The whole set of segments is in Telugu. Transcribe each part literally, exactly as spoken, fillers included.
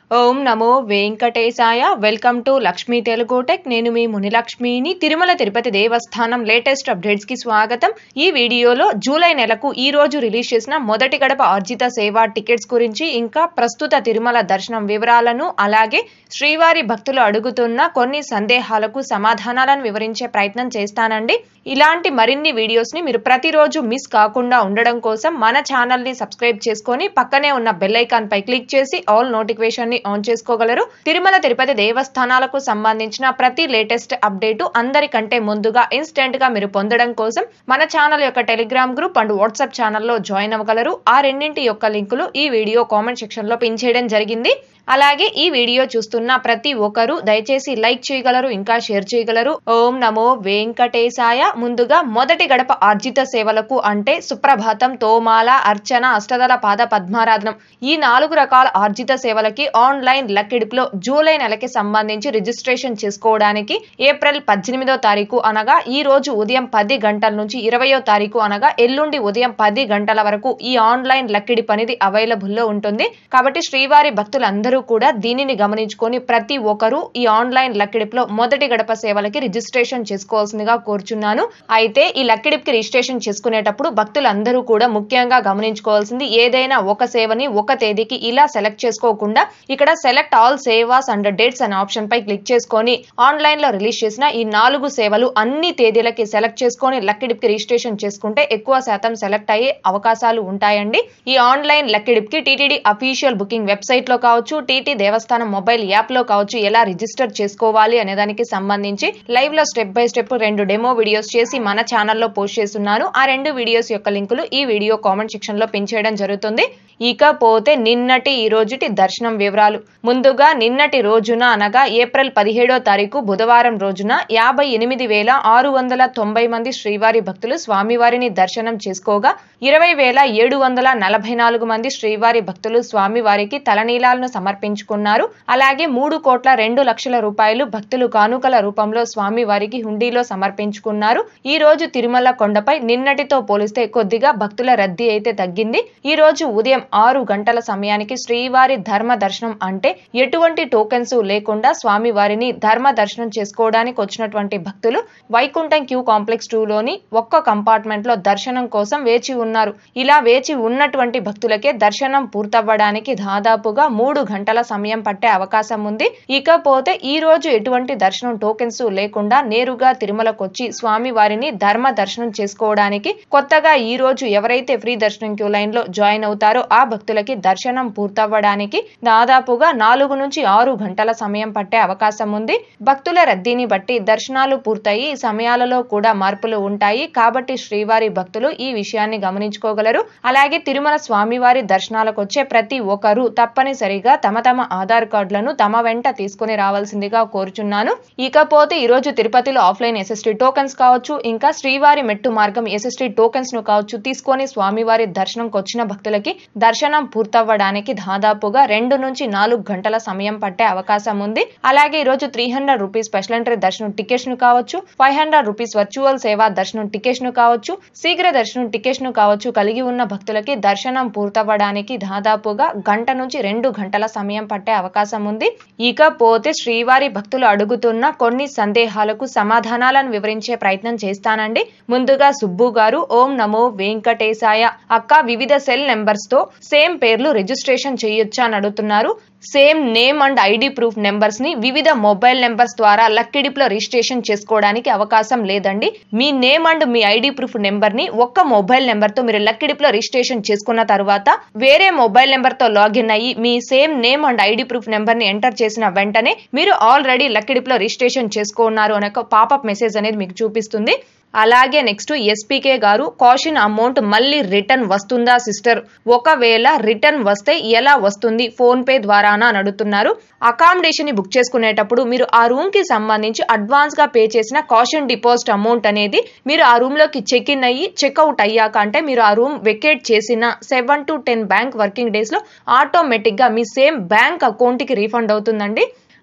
ఓం నమో వెంకటేశాయ. Welcome to Lakshmi Telugu tech. నేను మీ మునిలక్ష్మిని. తిరుమల తిరుపతి దేవస్థానం లేటెస్ట్ అప్డేట్స్ కి స్వాగతం. ఈ వీడియోలో జూలై నెలకు ఈ రోజు రిలీజ్ చేసిన మొదటి గడప ఆర్జిత సేవ టికెట్స్ గురించి, ఇంకా ప్రస్తుత తిరుమల దర్శనం వివరాలను, అలాగే శ్రీవారి భక్తులు అడుగుతున్న కొన్ని సందేహాలకు సమాధానాలను వివరించే ప్రయత్నం చేస్తానండి. ఇలాంటి మరిన్ని వీడియోస్ ని మీరు ప్రతిరోజు మిస్ కాకుండా ఉండడం కోసం మన ఛానల్ ని సబ్స్క్రైబ్ చేసుకొని పక్కనే ఉన్న బెల్ ఐకాన్ పై క్లిక్ చేసి ఆల్ నోటిఫికేషన్ ఆన్ చేసుకోగలరు. తిరుమల తిరుపతి దేవస్థానాలకు సంబంధించిన ప్రతి లేటెస్ట్ అప్డేట్ అందరికంటే ముందుగా ఇన్స్టెంట్ గా మీరు పొందడం కోసం మన ఛానల్ యొక్క టెలిగ్రామ్ గ్రూప్ అండ్ వాట్సాప్ ఛానల్లో జాయిన్ అవ్వగలరు. ఆ రెండింటి యొక్క లింకులు ఈ వీడియో కామెంట్ సెక్షన్ లో పిన్ చేయడం జరిగింది. అలాగే ఈ వీడియో చూస్తున్న ప్రతి ఒక్కరూ దయచేసి లైక్ చేయగలరు, ఇంకా షేర్ చేయగలరు. ఓం నమో వెంకటేశాయ. ముందుగా మొదటి గడప ఆర్జిత సేవలకు అంటే సుప్రభాతం, తోమాల, అర్చన, అష్టదళ పాద పద్మారాధనం ఈ నాలుగు రకాల ఆర్జిత సేవలకి ఆన్లైన్ లక్కిడిపులో జూలై నెలకి సంబంధించి రిజిస్ట్రేషన్ చేసుకోవడానికి ఏప్రిల్ పద్దెనిమిదో తారీఖు అనగా ఈ రోజు ఉదయం పది గంటల నుంచి ఇరవయో తారీఖు అనగా ఎల్లుండి ఉదయం పది గంటల వరకు ఈ ఆన్లైన్ లక్కిడిపు అనేది అవైలబుల్ లో ఉంటుంది. కాబట్టి శ్రీవారి భక్తులందరూ కూడా దీనిని గమనించుకొని ప్రతి ఒక్కరూ ఈ ఆన్లైన్ లక్కిడిపులో మొదటి గడప సేవలకి రిజిస్ట్రేషన్ చేసుకోవాల్సిందిగా కోరుచున్నాను. అయితే ఈ లక్కిడిపుకి రిజిస్ట్రేషన్ చేసుకునేటప్పుడు భక్తులందరూ కూడా ముఖ్యంగా గమనించుకోవాల్సింది, ఏదైనా ఒక సేవని ఒక తేదీకి ఇలా సెలెక్ట్ చేసుకోకుండా ఇక్కడ select all sevas and dates అనే ఆప్షన్ పై క్లిక్ చేసుకొని ఆన్లైన్ లో రిలీజ్ చేసిన ఈ నాలుగు సేవలు అన్ని తేదీలకి సెలెక్ట్ చేసుకొని లక్కిడిపుకి రిజిస్ట్రేషన్ చేసుకుంటే ఎక్కువ శాతం సెలెక్ట్ అయ్యే అవకాశాలు ఉంటాయండి. ఈ ఆన్లైన్ లక్కిడిపుకి టీటీడీ అఫీషియల్ బుకింగ్ వెబ్సైట్ లో కావచ్చు, టీటీ దేవస్థానం మొబైల్ యాప్ లో కావచ్చు ఎలా రిజిస్టర్ చేసుకోవాలి అనే దానికి సంబంధించి లైవ్ లో స్టెప్ బై స్టెప్ రెండు డెమో వీడియోస్ చేసి మన ఛానల్లో పోస్ట్ చేస్తున్నాను. ఆ రెండు వీడియోస్ యొక్క లింకులు ఈ వీడియో కామెంట్ సెక్షన్ లో పిన్ చేయడం జరుగుతుంది. ఇకపోతే నిన్నటి ఈ రోజుటి దర్శనం వివరాలు. ముందుగా నిన్నటి రోజున అనగా ఏప్రిల్ పదిహేడో తారీఖు బుధవారం రోజున యాభై ఎనిమిది వేల ఆరు వందల తొంభై మంది శ్రీవారి భక్తులు స్వామివారిని దర్శనం చేసుకోగా ఇరవై వేల ఏడు వందల నలభై నాలుగు మంది శ్రీవారి భక్తులు స్వామివారికి తలనీలాలను సమర్పించుకున్నారు. అలాగే మూడు కోట్ల రెండు లక్షల రూపాయలు భక్తులు కానుకల రూపంలో స్వామివారికి హుండీలో సమర్పించుకున్నారు. ఈ రోజు తిరుమల కొండపై నిన్నటితో పోలిస్తే కొద్దిగా భక్తుల రద్దీ అయితే తగ్గింది. ఈ రోజు ఉదయం ఆరు గంటల సమయానికి శ్రీవారి ధర్మ దర్శనం అంటే ఎటువంటి టోకెన్స్ లేకుండా స్వామివారిని ధర్మ దర్శనం చేసుకోవడానికి వచ్చినటువంటి భక్తులు వైకుంఠం క్యూ కాంప్లెక్స్ టూ లోని ఒక్క కంపార్ట్మెంట్ లో దర్శనం కోసం వేచి ఉన్నారు. ఇలా వేచి ఉన్నటువంటి భక్తులకే దర్శనం పూర్తవ్వడానికి దాదాపుగా మూడు గంటల సమయం పట్టే అవకాశం ఉంది. ఇకపోతే ఈ రోజు ఎటువంటి దర్శనం టోకెన్స్ లేకుండా నేరుగా తిరుమలకు వచ్చి స్వామివారిని ధర్మ దర్శనం చేసుకోవడానికి కొత్తగా ఈ రోజు ఎవరైతే ఫ్రీ దర్శనం క్యూ లైన్ లో జాయిన్ అవుతారో ఆ భక్తులకి దర్శనం పూర్తవ్వడానికి దాదాపుగా నాలుగు నుంచి ఆరు గంటల సమయం పట్టే అవకాశం ఉంది. భక్తుల రద్దీని బట్టి దర్శనాలు పూర్తయి ఈ సమయాలలో కూడా మార్పులు ఉంటాయి. కాబట్టి శ్రీవారి భక్తులు ఈ విషయాన్ని గమనించుకోగలరు. అలాగే తిరుమల స్వామివారి దర్శనాలకు వచ్చే ప్రతి ఒక్కరూ తప్పనిసరిగా తమ తమ ఆధార్ కార్డులను తమ వెంట తీసుకుని రావాల్సిందిగా కోరుచున్నాను. ఇకపోతే ఈ రోజు తిరుపతిలో ఆఫ్లైన్ ఎస్ఎస్టీ టోకెన్స్ కావచ్చు, ఇంకా శ్రీవారి మెట్టు మార్గం ఎస్ఎస్టీ టోకెన్స్ ను కావచ్చు తీసుకొని స్వామివారి దర్శనంకి వచ్చిన భక్తులకి దర్శనం పూర్తవ్వడానికి దాదాపుగా రెండు నుంచి నాలుగు గంటల సమయం పట్టే అవకాశం ఉంది. అలాగే ఈ రోజు three hundred rupees special entry దర్శనం టికెట్స్ ను కావచ్చు, ఫైవ్ హండ్రెడ్ రూపీస్ వర్చువల్ సేవా దర్శనం టికెట్స్ ను కావచ్చు, శీఘ్ర దర్శనం టికెట్స్ ను కావచ్చు కలిగి ఉన్న భక్తులకి దర్శనం పూర్తవ్వడానికి దాదాపుగా గంట నుంచి రెండు గంటల సమయం పట్టే అవకాశం ఉంది. ఇకపోతే శ్రీవారి భక్తులు అడుగుతున్న కొన్ని సందేహాలకు సమాధానాలను వివరించే ప్రయత్నం చేస్తానండి. ముందుగా సుబ్బు గారు, ఓం నమో వెంకటేశాయ. అక్క, వివిధ సెల్ నెంబర్స్ తో సేమ్ పేర్లు రిజిస్ట్రేషన్ చేయొచ్చా అని అడుగుతున్నారు. Same name and ID proof numbers ని వివిధ మొబైల్ నెంబర్స్ ద్వారా లక్కిడిపులో రిజిస్ట్రేషన్ చేసుకోవడానికి అవకాశం లేదండి. మీ నేమ్ అండ్ మీ ఐడి ప్రూఫ్ నెంబర్ ని ఒక్క మొబైల్ నెంబర్ తో మీరు లక్కిడిపులో రిజిస్ట్రేషన్ చేసుకున్న తర్వాత వేరే మొబైల్ నెంబర్ తో లాగిన్ అయ్యి మీ same name and ID proof number ని ఎంటర్ చేసిన వెంటనే మీరు ఆల్రెడీ లక్కిడిపులో రిజిస్ట్రేషన్ చేసుకున్నారు అనే ఒక పాపప్ మెసేజ్ అనేది మీకు చూపిస్తుంది. అలాగే next SPK garu, caution amount మళ్ళీ రిటర్న్ వస్తుందా సిస్టర్? ఒకవేళ రిటర్న్ వస్తే ఎలా వస్తుంది? ఫోన్ పే ద్వారానా అని అడుగుతున్నారు. అకామిడేషన్ ని బుక్ చేసుకునేటప్పుడు మీరు ఆ రూమ్ కి సంబంధించి అడ్వాన్స్ గా పే చేసిన కాషన్ డిపాజిట్ అమౌంట్ అనేది మీరు ఆ రూమ్ లోకి చెక్ ఇన్ అయ్యి చెక్అవుట్ అయ్యాక అంటే మీరు ఆ రూమ్ వెకేట్ చేసిన seven to ten bank working days లో ఆటోమేటిక్ గా మీ సేమ్ బ్యాంక్ అకౌంట్ కి రీఫండ్ అవుతుందండి.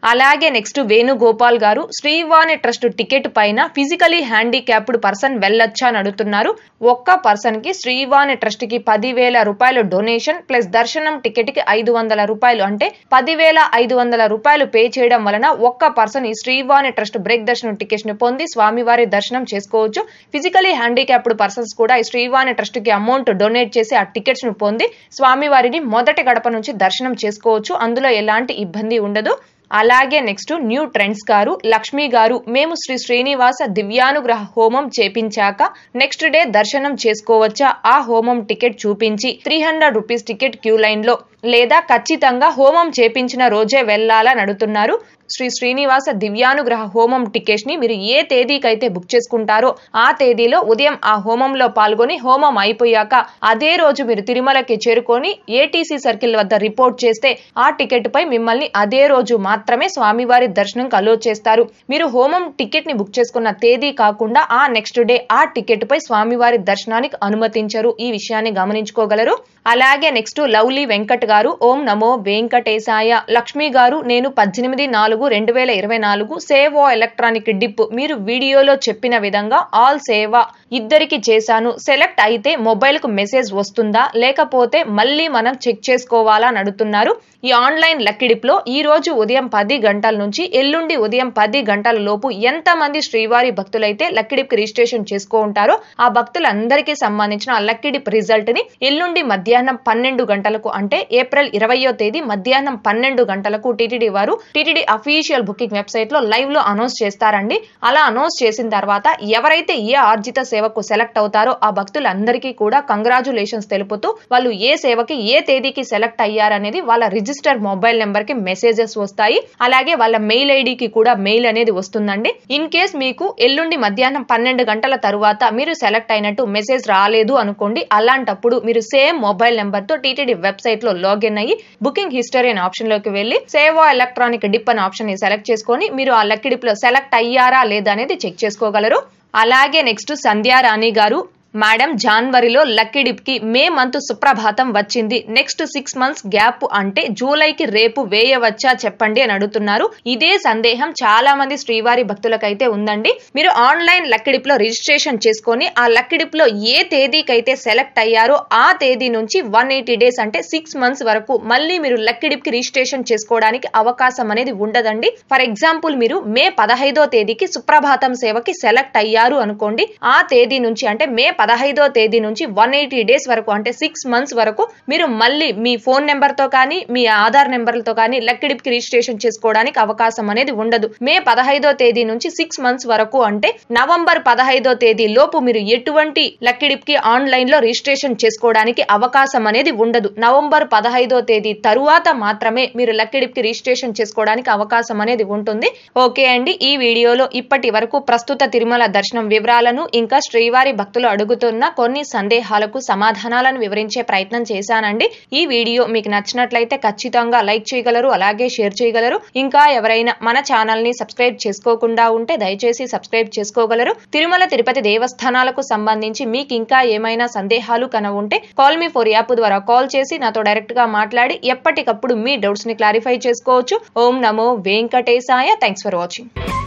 అలాగే next Venugopal garu Srivani trust ticket పైన ఫిజికలీ హ్యాండిక్యాప్డ్ పర్సన్ వెళ్ళొచ్చా అని అడుగుతున్నారు. ఒక్క పర్సన్ కి శ్రీవాణి ట్రస్ట్ కి పదివేల రూపాయలు డొనేషన్ ప్లస్ దర్శనం టికెట్ కి ఐదు వందల రూపాయలు అంటే పదివేల ఐదు వందల రూపాయలు పే చేయడం వలన ఒక్క పర్సన్ ఈ శ్రీవాణి ట్రస్ట్ బ్రేక్ దర్శనం టికెట్స్ ని పొంది స్వామివారి దర్శనం చేసుకోవచ్చు. ఫిజికలీ హ్యాండిక్యాప్డ్ పర్సన్స్ కూడా ఈ శ్రీవాణి ట్రస్ట్ కి అమౌంట్ డొనేట్ చేసి ఆ టికెట్స్ ను పొంది స్వామివారిని మొదటి గడప నుంచి దర్శనం చేసుకోవచ్చు. అందులో ఎలాంటి ఇబ్బంది ఉండదు. అలాగే నెక్స్ట్ న్యూ ట్రెండ్స్ గారు లక్ష్మి గారు మేము శ్రీ శ్రీనివాస దివ్యానుగ్రహ హోమం చేపించాక నెక్స్ట్ డే దర్శనం చేసుకోవచ్చా? ఆ హోమం టికెట్ చూపించి three hundred rupees ticket queue line లో లేదా ఖచ్చితంగా హోమం చేపించిన రోజే వెళ్లాలని అడుగుతున్నారు. శ్రీ శ్రీనివాస దివ్యానుగ్రహ హోమం టికెట్స్ ని మీరు ఏ తేదీకైతే బుక్ చేసుకుంటారో ఆ తేదీలో ఉదయం ఆ హోమంలో పాల్గొని హోమం అయిపోయాక అదే రోజు మీరు తిరుమలకి చేరుకొని ఏటీసీ సర్కిల్ వద్ద రిపోర్ట్ చేస్తే ఆ టికెట్ పై మిమ్మల్ని అదే రోజు మాత్రమే స్వామివారి దర్శనం అలో చేస్తారు. మీరు హోమం టికెట్ ని బుక్ చేసుకున్న తేదీ కాకుండా ఆ నెక్స్ట్ డే ఆ టికెట్ పై స్వామివారి దర్శనానికి అనుమతించరు. ఈ విషయాన్ని గమనించుకోగలరు. అలాగే నెక్స్ట్ లవ్లీ వెంకట్ గారు ఓం నమో వెంకటేశాయ. లక్ష్మి గారు నేను పద్దెనిమిది నాలుగు రెండు వేల ఇరవై నాలుగు సేవో ఎలక్ట్రానిక్ డిప్ మీరు వీడియోలో చెప్పిన విధంగా ఆల్ సేవ ఇద్దరికి చేశాను. సెలెక్ట్ అయితే మొబైల్ కు మెసేజ్ వస్తుందా లేకపోతే మళ్ళీ మనం చెక్ చేసుకోవాలా అని అడుగుతున్నారు. ఈ ఆన్లైన్ లక్కీ డిప్ లో ఈ రోజు ఉదయం పది గంటల నుంచి ఎల్లుండి ఉదయం పది గంటల లోపు ఎంత మంది శ్రీవారి భక్తులైతే లక్కీ డిప్ కి రిజిస్ట్రేషన్ చేసుకో ఉంటారో ఆ భక్తులందరికీ సంబంధించిన ఆ లక్కీ డిప్ రిజల్ట్ ని ఎల్లుండి మధ్యాహ్నం పన్నెండు గంటలకు అంటే ఏప్రిల్ ఇరవయో తేదీ మధ్యాహ్నం పన్నెండు గంటలకు టీటీడీ వారు టీటీడీ అఫీషియల్ బుకింగ్ వెబ్సైట్ లో లైవ్ లో అనౌన్స్ చేస్తారండి. అలా అనౌన్స్ చేసిన తర్వాత ఎవరైతే ఏ ఆర్జిత సేవకు సెలెక్ట్ అవుతారో ఆ భక్తులందరికీ కూడా కంగ్రాచులేషన్స్ తెలుపుతూ వాళ్ళు ఏ సేవకి ఏ తేదీకి సెలెక్ట్ అయ్యారనేది వాళ్ళ రిజిస్టర్ మొబైల్ నెంబర్ కి మెసేజెస్ వస్తాయి. అలాగే వాళ్ళ మెయిల్ ఐడికి కూడా మెయిల్ అనేది వస్తుందండి. ఇన్ కేస్ మీకు ఎల్లుండి మధ్యాహ్నం పన్నెండు గంటల తరువాత మీరు సెలెక్ట్ అయినట్టు మెసేజ్ రాలేదు అనుకోండి. అలాంటప్పుడు మీరు సేమ్ మొబైల్ నెంబర్ తో టీటీడీ వెబ్సైట్ లో లాగిన్ అయ్యి బుకింగ్ హిస్టరీ అనే ఆప్షన్ లోకి వెళ్లి సేవో ఎలక్ట్రానిక్ డిప్ అనే ఆప్షన్ ని సెలెక్ట్ చేసుకొని మీరు ఆ లక్కీ డిప్ లో సెలెక్ట్ అయ్యారా లేదా అనేది చెక్ చేసుకోగలరు. అలాగే నెక్స్ట్ సంధ్యారాణి గారు మేడం జనవరిలో లక్కీ డిప్ కి మే మంత్ సుప్రభాతం వచ్చింది. నెక్స్ట్ సిక్స్ మంత్స్ గ్యాప్ అంటే జూలైకి రేపు వేయవచ్చా చెప్పండి అని అడుగుతున్నారు. ఇదే సందేహం చాలా మంది శ్రీవారి భక్తులకైతే ఉందండి. మీరు ఆన్లైన్ లక్కీ డిప్ లో రిజిస్ట్రేషన్ చేసుకొని ఆ లక్కీ డిప్ లో ఏ తేదీకైతే సెలెక్ట్ అయ్యారో ఆ తేదీ నుంచి వన్ ఎయిటీ డేస్ అంటే సిక్స్ మంత్స్ వరకు మళ్ళీ మీరు లక్కీ డిప్ కి రిజిస్ట్రేషన్ చేసుకోవడానికి అవకాశం అనేది ఉండదండి. ఫర్ ఎగ్జాంపుల్ మీరు మే పదహైదో తేదీకి సుప్రభాతం సేవకి సెలెక్ట్ అయ్యారు అనుకోండి. ఆ తేదీ నుంచి అంటే మే పదహైదో తేదీ నుంచి వన్ ఎయిటీ డేస్ వరకు అంటే సిక్స్ మంత్స్ వరకు మీరు మళ్ళీ మీ ఫోన్ నెంబర్ తో కానీ మీ ఆధార్ నెంబర్లతో కానీ లక్కీ డిప్ కి రిజిస్ట్రేషన్ చేసుకోవడానికి అవకాశం అనేది ఉండదు. మే పదహైదో తేదీ నుంచి సిక్స్ మంత్స్ వరకు అంటే నవంబర్ పదహైదో తేదీ లోపు మీరు ఎటువంటి లక్కీ డిప్ కి ఆన్లైన్ లో రిజిస్ట్రేషన్ చేసుకోవడానికి అవకాశం అనేది ఉండదు. నవంబర్ పదహైదో తేదీ తరువాత మాత్రమే మీరు లక్కీ డిప్ కి రిజిస్ట్రేషన్ చేసుకోవడానికి అవకాశం అనేది ఉంటుంది. ఓకే అండి, ఈ వీడియోలో ఇప్పటి వరకు ప్రస్తుత తిరుమల దర్శనం వివరాలను ఇంకా శ్రీవారి భక్తులు అడుగు కొన్ని సందేహాలకు సమాధానాలను వివరించే ప్రయత్నం చేశానండి. ఈ వీడియో మీకు నచ్చినట్లయితే ఖచ్చితంగా లైక్ చేయగలరు, అలాగే షేర్ చేయగలరు. ఇంకా ఎవరైనా మన ఛానల్ ని సబ్స్క్రైబ్ చేసుకోకుండా ఉంటే దయచేసి సబ్స్క్రైబ్ చేసుకోగలరు. తిరుమల తిరుపతి దేవస్థానాలకు సంబంధించి మీకు ఇంకా ఏమైనా సందేహాలు కన ఉంటే కాల్ మీ ఫోర్ యాప్ ద్వారా కాల్ చేసి నాతో డైరెక్ట్ గా మాట్లాడి ఎప్పటికప్పుడు మీ డౌట్స్ ని క్లారిఫై చేసుకోవచ్చు. ఓం నమో వెంకటేశాయ. Thanks for watching.